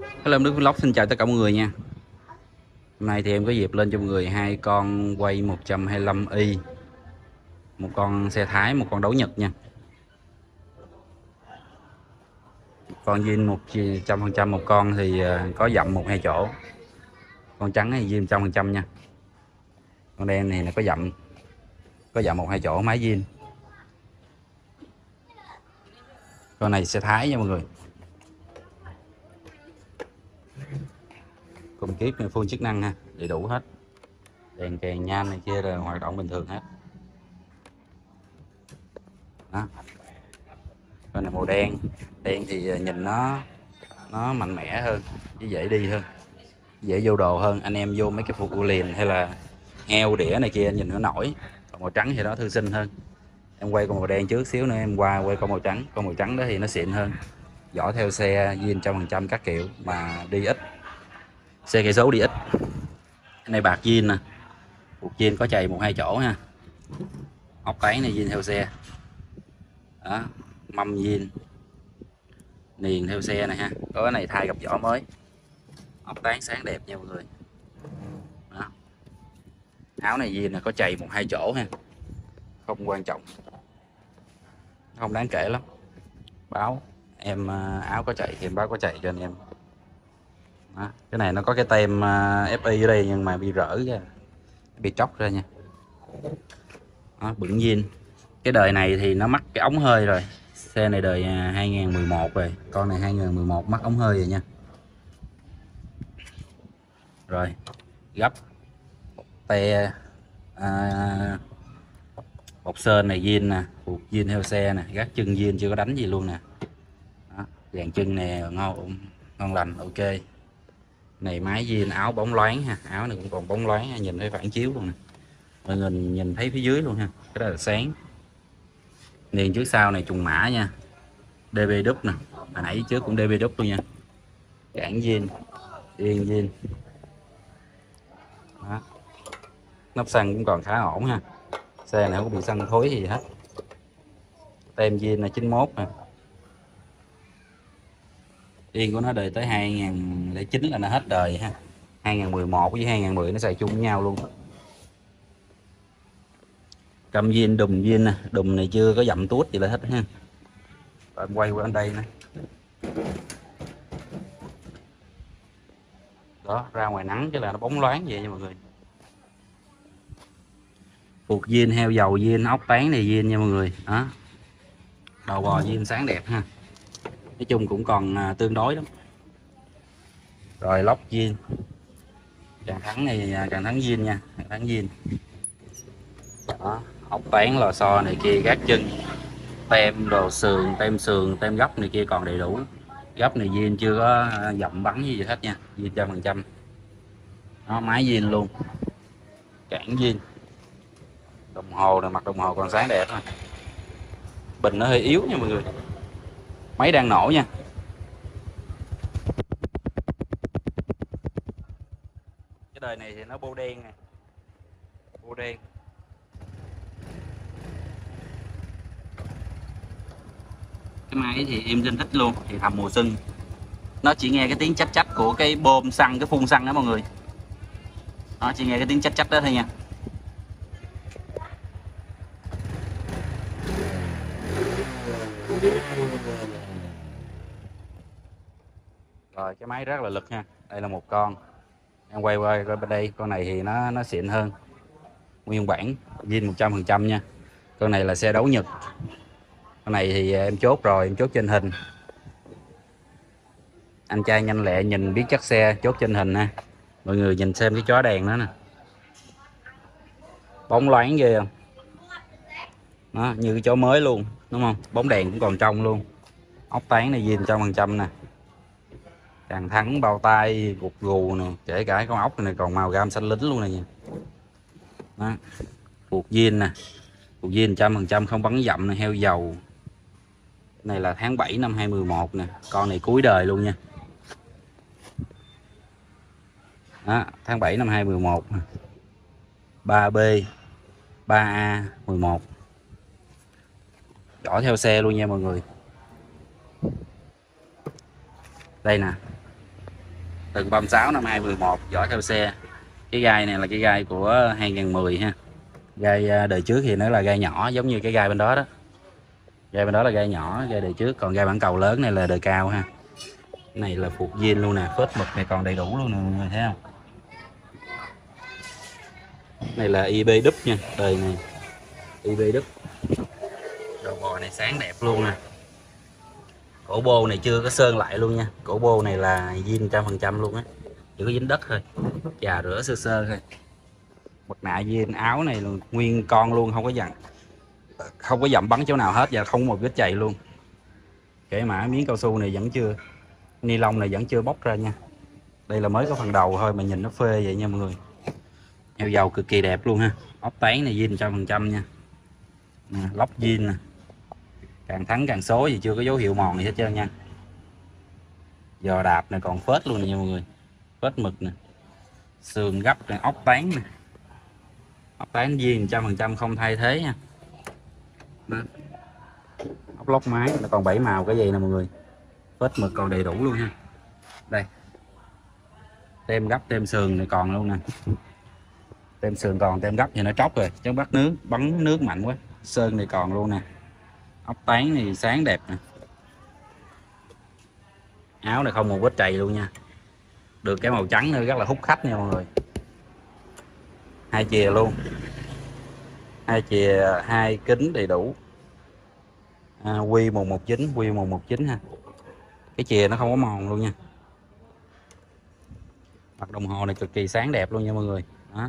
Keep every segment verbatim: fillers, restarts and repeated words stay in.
Hello, em Đức Vlog xin chào tất cả mọi người nha. Hôm nay thì em có dịp lên cho mọi người hai con quay một trăm hai mươi lăm i, một con xe Thái, một con đấu Nhật nha. Con zin một trăm phần trăm, một con thì có dặm một hai chỗ, con trắng thì zin một trăm phần trăm nha. Con đen này là có dặm có dặm một hai chỗ, máy zin. Con này xe Thái nha mọi người. Cùng kiếp full chức năng ha, đầy đủ hết. Đèn kèn nhan này kia là hoạt động bình thường hết. Đó. Con này màu đen, đen thì nhìn nó nó mạnh mẽ hơn, chứ dễ đi hơn, dễ vô đồ hơn. Anh em vô mấy cái phục vụ liền hay là heo đĩa này kia nhìn nó nổi. Còn màu trắng thì nó thư sinh hơn. Em quay con màu đen trước xíu nữa em qua quay con màu trắng. Con màu trắng đó thì nó xịn hơn, vỏ theo xe zin trăm phần trăm các kiểu, mà đi ít, xe cây số đi ít. Cái này bạc zin nè, phục zin có chày một hai chỗ ha. Ốc tán này zin theo xe đó, mâm zin niền theo xe này ha. Có cái này thay gặp vỏ mới, ốc tán sáng đẹp nha mọi người. Đó. Áo này zin là có chày một hai chỗ ha, không quan trọng, không đáng kể lắm. Báo em áo có chạy thì em báo có chạy cho anh em. Đó. Cái này nó có cái tem ép i ở đây nhưng mà bị rỡ ra, bị tróc ra nha. Đó, bửng zin. Cái đời này thì nó mắc cái ống hơi rồi, xe này đời hai nghìn mười một rồi, con này hai nghìn mười một mắc ống hơi rồi nha. Rồi gấp te à, bọc sên này zin nè, buộc zin theo xe nè, gác chân zin chưa có đánh gì luôn nè. Đó, dàn chân nè ngon ngon lành, ok. Này máy zin, áo bóng loáng ha, áo này cũng còn bóng loáng, nhìn thấy phản chiếu luôn nè, mọi người nhìn thấy phía dưới luôn ha, cái đó là sáng. Niền trước sau này trùng mã nha, đê bê đúc nè, hồi nãy trước cũng đê bê đúc luôn nha. Cản zin, yên zin. Đó. Nắp xăng cũng còn khá ổn ha, xe này không có bị xăng thối gì hết. Tem zin là chín mốt nè. Yên của nó đời tới hai nghìn lẻ chín là nó hết đời ha. hai nghìn mười một với hai nghìn mười nó xài chung với nhau luôn. Cầm zin, đùm zin nè, đùm này chưa có dặm tuốt gì là hết ha. Rồi em quay qua bên đây nè. Đó, ra ngoài nắng chứ là nó bóng loáng vậy nha mọi người. Phục zin, heo dầu zin, ốc tán này zin nha mọi người. Đó, đầu bò zin sáng đẹp ha, nói chung cũng còn à, tương đối lắm. Rồi lóc zin, càng thắng này càng thắng zin nha, càng thắng zin. Đó, ốc tán lò xo này kia, gác chân, tem đồ sườn, tem sườn, tem gấp này kia còn đầy đủ. Gấp này zin chưa có dặm bắn gì hết nha, zin trăm phần trăm. Nó máy zin luôn, cản zin. Đồng hồ này, mặt đồng hồ còn sáng đẹp thôi, bình nó hơi yếu nha mọi người, máy đang nổ nha. Cái đời này thì nó bô đen nè, bô đen. Cái máy thì em rất thích luôn, thì thầm mùa xuân nó chỉ nghe cái tiếng chách chách của cái bơm xăng, cái phun xăng đó mọi người. Nó chỉ nghe cái tiếng chách chách đó thôi nha. Rồi cái máy rất là lực ha. Đây là một con, em quay qua bên đây, con này thì nó nó xịn hơn, nguyên bản zin một trăm phần trăm nha. Con này là xe đấu Nhật. Con này thì em chốt rồi, em chốt trên hình. Anh trai nhanh lẹ nhìn biết chắc xe, chốt trên hình ha. Mọi người nhìn xem cái chó đèn đó nè, bóng loáng ghê không. Đó, như cái chó mới luôn đúng không, bóng đèn cũng còn trong luôn. Ốc tán này zin trăm phần trăm nè, càng thắng bao tay gục gù nè, kể cả con ốc này còn màu gam xanh lính luôn này nha. Đó, buộc zin nè, buộc zin trăm phần trăm không bắn dặm nè, heo dầu. Này là tháng bảy năm hai nghìn mười một nè, con này cuối đời luôn nha. Đó, tháng bảy năm hai nghìn mười một, ba B ba A mười một, vỏ theo xe luôn nha mọi người. Đây nè, Từng ba sáu năm hai mười một, vỏ theo xe. Cái gai này là cái gai của hai nghìn mười ha. Gai đời trước thì nó là gai nhỏ giống như cái gai bên đó đó. Gai bên đó là gai nhỏ, gai đời trước, còn gai bản cầu lớn này là đời cao ha. Cái này là phục zin luôn nè, phết mực này còn đầy đủ luôn nè mọi người thấy không? Này là i bê đúp nha, đời này i bê đúp. Đầu bò này sáng đẹp luôn nè. Cổ bô này chưa có sơn lại luôn nha. Cổ bô này là zin trăm phần trăm luôn á, chỉ có dính đất thôi, chà rửa sơ sơ thôi. Mặt nạ zin, áo này luôn nguyên con luôn, không có dặn, không có dặm bắn chỗ nào hết và không một vết chày luôn. Kể mã miếng cao su này vẫn chưa, ni lông này vẫn chưa bóc ra nha. Đây là mới có phần đầu thôi mà nhìn nó phê vậy nha mọi người. Heo dầu cực kỳ đẹp luôn ha. Ốc tán này zin trăm phần trăm nha. Nè, lóc zin nè. Càng thắng càng số gì chưa có dấu hiệu mòn gì hết trơn nha. Giò đạp này còn phết luôn nè nha mọi người. Phết mực nè. Sườn gấp nè, ốc tán nè. Ốc tán zin trăm phần trăm không thay thế nha. Đó. Ốc lóc máy nó còn bảy màu cái gì nè mọi người. Phết mực còn đầy đủ luôn ha. Đây. Tem gấp tem sườn này còn luôn nè. Tem sườn còn, tem gấp thì nó tróc rồi, chứ bắt nước, bắn nước mạnh quá. Sơn này còn luôn nè. Ốc tán này sáng đẹp nè. Áo này không một vết chày luôn nha. Được cái màu trắng nữa rất là hút khách nha mọi người. Hai chìa luôn. Hai chìa, hai kính đầy đủ. À, quy một một chín, quy một một chín ha. Cái chìa nó không có mòn luôn nha. Mặt đồng hồ này cực kỳ sáng đẹp luôn nha mọi người. Đó.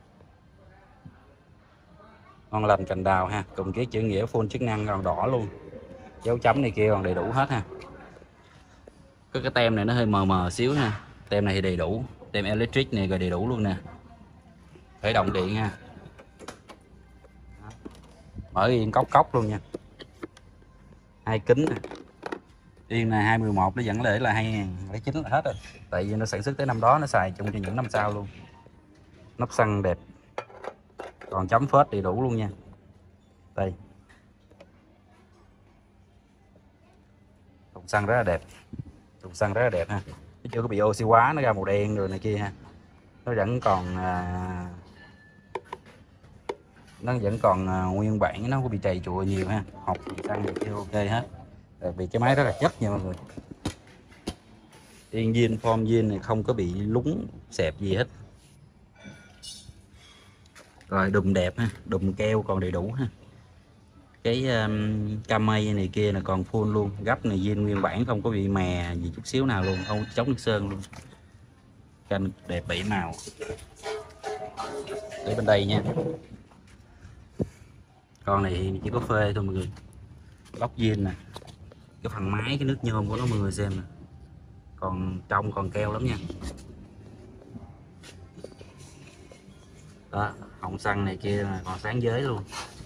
Ngon lành cành đào ha, cùng cái chữ nghĩa full chức năng còn đỏ luôn. Dấu chấm này kia còn đầy đủ hết ha. Cái cái tem này nó hơi mờ mờ xíu nha. Tem này thì đầy đủ, tem electric này rồi đầy đủ luôn nè. Khởi động điện ha. Mở yên cốc cốc luôn nha. Hai kính nè. Yên là hai mười một nó vẫn để là hai nghìn không trăm lẻ chín là hết rồi. Tại vì nó sản xuất tới năm đó nó xài chung cho những năm sau luôn. Nắp xăng đẹp. Còn chấm phết đầy đủ luôn nha. Đây. Thùng xăng rất là đẹp. Thùng xăng rất là đẹp ha. Nó chưa có bị oxy hóa, nó ra màu đen rồi này kia ha. Nó vẫn còn à, nó vẫn còn à, nguyên bản, nó không có bị trầy trụa nhiều ha. Học xăng thì chưa ok hết. Đặc biệt cái máy rất là chất nha mọi người. Yên zin, form zin này không có bị lúng xẹp gì hết. Rồi đùm đẹp ha, đùm keo còn đầy đủ ha. Cái um, camay này kia là còn full luôn, gấp này zin nguyên bản không có bị mè gì chút xíu nào luôn, không chống nước sơn luôn. Canh đẹp bảy màu. Để bên đây nha. Con này chỉ có phê thôi mọi người. Lóc zin nè. Cái phần máy, cái nước nhôm của nó mọi người xem nè. Còn trong còn keo lắm nha. Đó, họng xăng này kia là còn sáng giới luôn.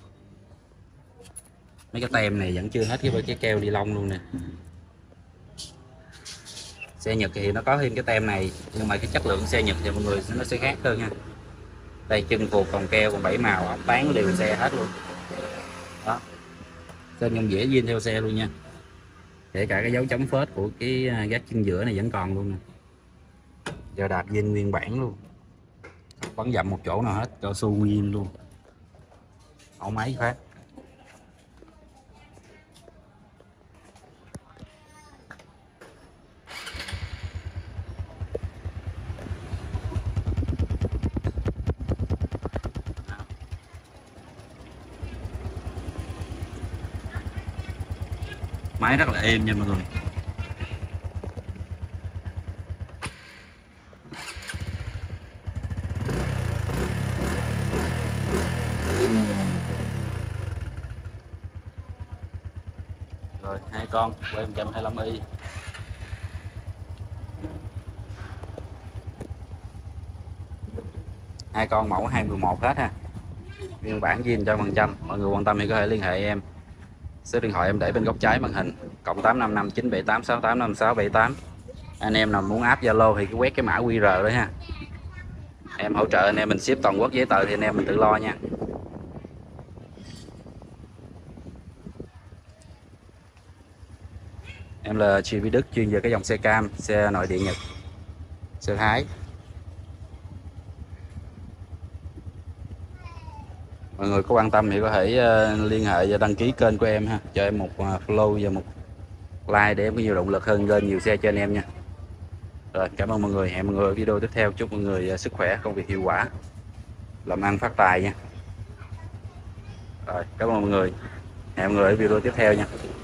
Mấy cái tem này vẫn chưa hết cái cái keo ni lông luôn nè. Xe Nhật thì nó có thêm cái tem này, nhưng mà cái chất lượng xe Nhật thì mọi người nó sẽ khác hơn nha. Đây chân phuộc còn keo còn bảy màu, ốc tán đều xe hết luôn. Đó. Sơn nhông dĩa zin theo xe luôn nha. Kể cả cái dấu chấm phết của cái gác chân giữa này vẫn còn luôn nè. Giờ đạp zin nguyên bản luôn. Bắn dặm một chỗ nào hết, cao su zin luôn. Ổ máy khác. Máy rất là êm nha mọi người. Rồi hai con quay một trăm hai mươi lăm i. Hai con mẫu hai mười một hết ha. Nguyên bản zin trăm phần trăm. Mọi người quan tâm thì có thể liên hệ em. Số điện thoại em để bên góc trái màn hình, cộng tám năm năm chín bảy tám sáu tám năm sáu bảy tám. Anh em nào muốn áp Zalo thì cứ quét cái mã quy rờ đấy ha. Em hỗ trợ anh em mình ship toàn quốc, giấy tờ thì anh em mình tự lo nha. Em là Chi Vy Đức, chuyên về cái dòng xe cam, xe nội địa Nhật. Xe Thái. Mọi người có quan tâm thì có thể uh, liên hệ và đăng ký kênh của em ha, cho em một uh, follow và một like để em có nhiều động lực hơn lên nhiều xe cho anh em nha. Rồi, cảm ơn mọi người, hẹn mọi người ở video tiếp theo. Chúc mọi người uh, sức khỏe, công việc hiệu quả, làm ăn phát tài nha. Rồi, cảm ơn mọi người, hẹn mọi người ở video tiếp theo nha.